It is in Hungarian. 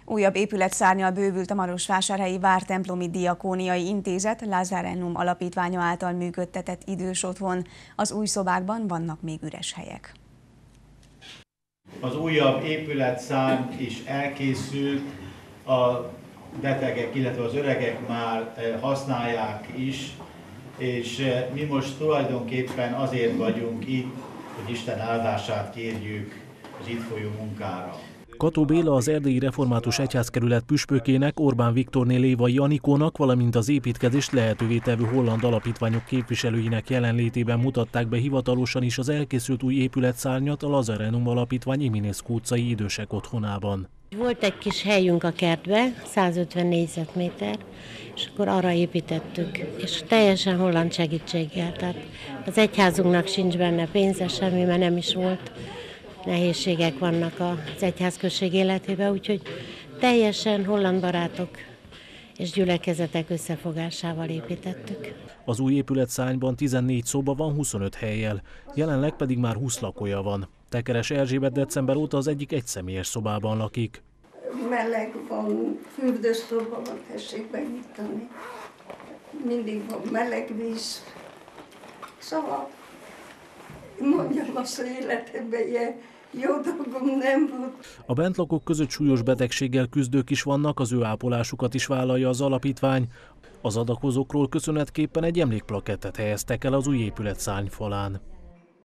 Újabb épületszárnnyal bővült a marosvásárhelyi Vártemplomi Diakóniai Intézet Lazarennum alapítványa által működtetett idős otthon. Az új szobákban vannak még üres helyek. Az újabb épületszárny is elkészült, a betegek, illetve az öregek már használják is, és mi most tulajdonképpen azért vagyunk itt, hogy Isten áldását kérjük az itt folyó munkára. Kató Béla, az Erdélyi Református Egyházkerület püspökének, Orbán Viktorné Lévai Anikónak, valamint az építkezést lehetővé tevő holland alapítványok képviselőinek jelenlétében mutatták be hivatalosan is az elkészült új épületszárnyat a Lazarennum Alapítvány Eminescu utcai idősek otthonában. Volt egy kis helyünk a kertbe, 150 négyzetméter, és akkor arra építettük, és teljesen holland segítséggel. Tehát az egyházunknak sincs benne pénze semmi, mert nem is volt. Nehézségek vannak az egyházközség életében, úgyhogy teljesen holland barátok és gyülekezetek összefogásával építettük. Az új épületszárnyban 14 szoba van 25 hellyel, jelenleg pedig már 20 lakója van. Tekeres Erzsébet december óta az egyik egyszemélyes szobában lakik. Meleg van, fürdőszoba van, tessék megnyitani. Mindig van meleg víz. Szóval mondjam azt, hogy életemben ilyen jó dolgom nem volt. A bentlakók között súlyos betegséggel küzdők is vannak, az ő ápolásukat is vállalja az alapítvány. Az adakozókról köszönetképpen egy emlékplakettet helyeztek el az új épületszárny falán.